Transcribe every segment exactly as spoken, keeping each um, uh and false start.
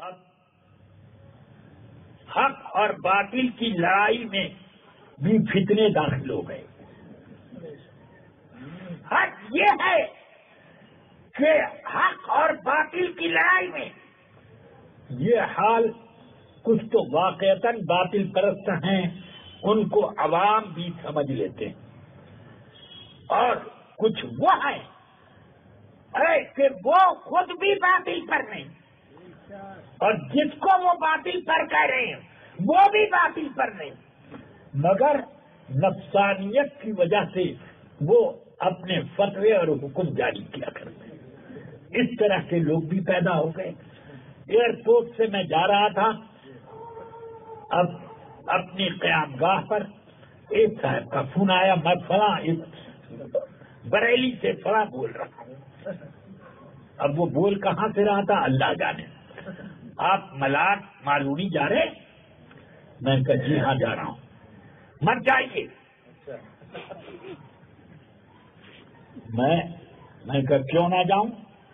اب حق اور باطل کی لڑائی میں بھی فتنے داخل ہو گئے. حق یہ ہے کہ حق اور باطل کی لڑائی میں یہ حال کچھ تو واقعتاً باطل پرست ہیں، ان کو عوام بھی سمجھ لیتے ہیں، اور کچھ وہ ہیں کہ وہ خود بھی باطل پر نہیں، اور جس کو وہ باطل پر کہہ رہے ہیں وہ بھی باطل پر نہیں، مگر نفسانیت کی وجہ سے وہ اپنے فتوے اور حکم جاری کیا کرتے ہیں. اس طرح کے لوگ بھی پیدا ہو گئے. ایئرپورٹ سے میں جا رہا تھا، اب اپنی قیام گاہ پر ایک صاحب کا فون آیا، میں فلاں بریلی سے فلاں بول رہا ہوں. اب وہ بول کہاں سے رہا تھا اللہ جانے. آپ ملاد معلومی جا رہے؟ میں نے کہا جی ہاں جا رہا ہوں. مت جائیے. میں میں کہا کیوں نہ جاؤں؟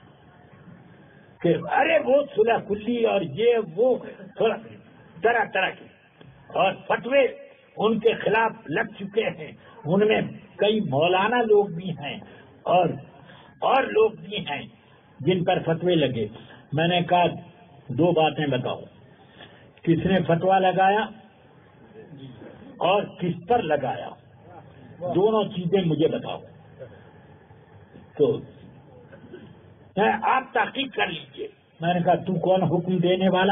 کہ ارے وہ صلح کلی اور یہ وہ طرح طرح کے اور فتوے ان کے خلاف لگ چکے ہیں. ان میں کئی مولانا لوگ بھی ہیں اور اور لوگ بھی ہیں جن پر فتوے لگے. میں نے کہا دو باتیں بتاؤ، کس نے فتویٰ لگایا اور کس پر لگایا، دونوں چیزیں مجھے بتاؤ. تو آپ تحقیق کر لیجیے. میں نے کہا تو کون حکم دینے والا؟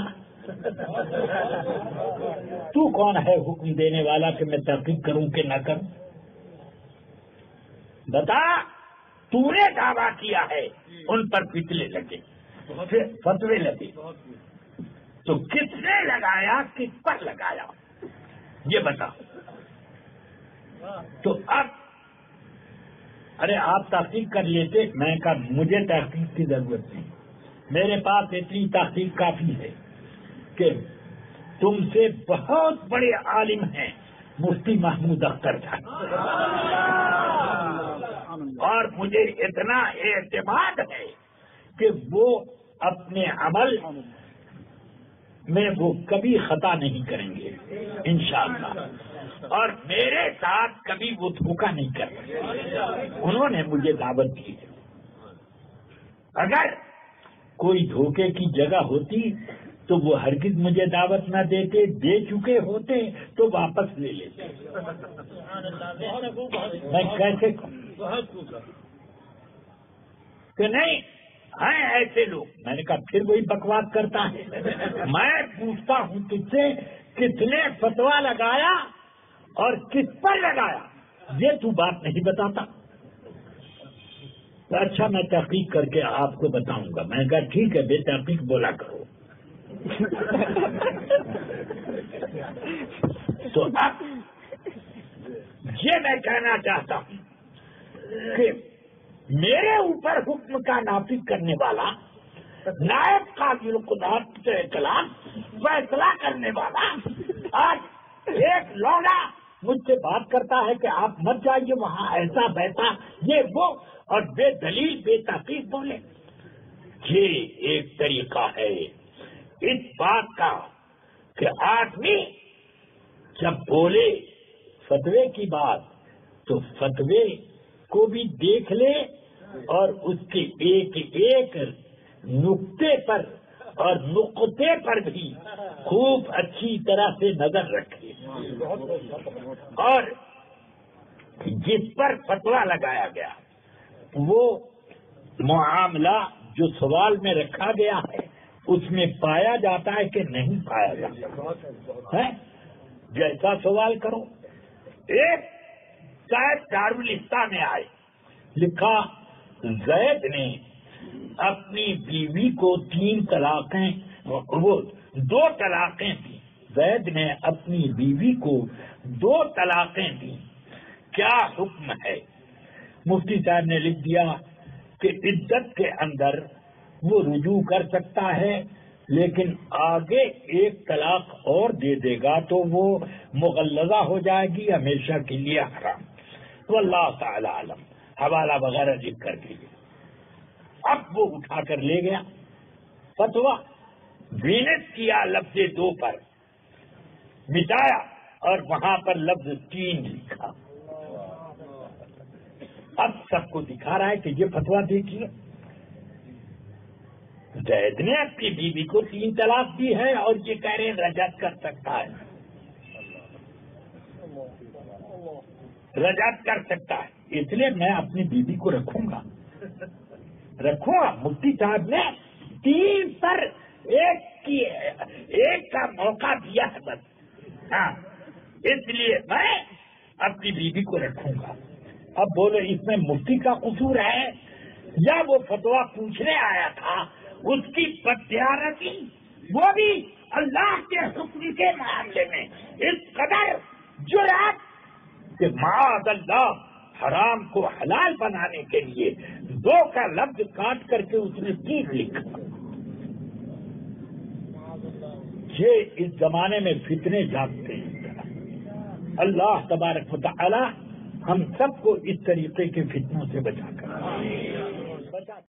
تو کون ہے حکم دینے والا کہ میں تحقیق کروں کہ نہ کروں؟ بتا. تو نے دعویٰ کیا ہے ان پر فتوے لگے، فتوے لگے، تو کس نے لگایا، کس پر لگایا، یہ بتا. تو اب ارے آپ تحقیق کر لیتے. میں نے کہا مجھے تحقیق کی ضرورت نہیں، میرے پاس اتنی تحقیق کافی ہے کہ تم سے بہت بڑے عالم ہیں مفتی محمود اختر صاحب، اور مجھے اتنا اعتماد ہے کہ وہ اپنے عمل میں وہ کبھی خطا نہیں کریں گے انشاءاللہ، اور میرے ساتھ کبھی وہ دھوکہ نہیں کریں. انہوں نے مجھے دعوت دی. اگر کوئی دھوکے کی جگہ ہوتی تو وہ ہرگز مجھے دعوت نہ دیتے، دے چکے ہوتے تو واپس لے لیتے. میں کیسے کہ نہیں ہیں ایسے لوگ. میں نے کہا پھر وہی بکواس کرتا ہے. میں پوچھتا ہوں تجھ سے کس نے فتویٰ لگایا اور کس پر لگایا، یہ تو بات نہیں بتاتا. اچھا میں تحقیق کر کے آپ کو بتاؤں گا. میں نے کہا ٹھیک ہے بے تحقیق بولا کرو. تو اب یہ میں کہنا چاہتا ہوں کہ میرے اوپر حکم کا نافذ کرنے والا، نائب قاضی القضات کے خلاف فیصلہ کرنے والا، آج ایک لوڈا مجھ سے بات کرتا ہے کہ آپ مت جائیے وہاں، ایسا ویسا یہ وہ، اور بے دلیل بے تحقیق بولے. یہ ایک طریقہ ہے اس بات کا کہ آدمی جب بولے فتوے کی بات تو فتوے کو بھی دیکھ لے اور اس کے ایک ایک نقطے پر اور نقطے پر بھی خوب اچھی طرح سے نظر رکھے، اور جس پر فتویٰ لگایا گیا وہ معاملہ جو سوال میں رکھا گیا ہے اس میں پایا جاتا ہے کہ نہیں پایا جاتا ہے. جیسا سوال کرو. ایک شاید دارالفتہ میں آئے، لکھا زید نے اپنی بیوی کو تین طلاقیں، وہ دو طلاقیں دی. زید نے اپنی بیوی کو دو طلاقیں دی، کیا حکم ہے؟ مفتی صاحب نے لکھ دیا کہ عدت کے اندر وہ رجوع کر سکتا ہے، لیکن آگے ایک طلاق اور دے دے گا تو وہ مغلظہ ہو جائے گی، ہمیشہ کے لیے حرام. واللہ تعالی عالم. حوالہ وغیرہ لکھ کر کے اب وہ اٹھا کر لے گیا فتویٰ. وینس کیا لفظ دو پر مٹایا اور وہاں پر لفظ تین لکھا. اب سب کو دکھا رہا ہے کہ یہ فتوا دیکھیے، زید نے اپنی بیوی کو تین طلاق دی ہے اور یہ کہہ رہے ہیں رجعت کر سکتا ہے، رجعت کر سکتا ہے، اس لیے میں اپنی بیوی کو رکھوں گا رکھوں گا مفتی صاحب نے تین پر ایک کی ایک کا موقع دیا ہے بس، ہاں اس لیے میں اپنی بیوی کو رکھوں گا. اب بولو اس میں مفتی کا قصور ہے یا وہ فتوا پوچھنے آیا تھا اس کی بددیانتی، وہ بھی اللہ کے حکم کے معاملے میں اس قدر جرأت کہ معاذ اللہ حرام کو حلال بنانے کے لیے دو کا لفظ کاٹ کر کے اس نے تین لکھا. یہ اس زمانے میں فتنے جاگتے ہیں. اللہ تبارک و تعالی ہم سب کو اس طریقے کے فتنوں سے بچا کر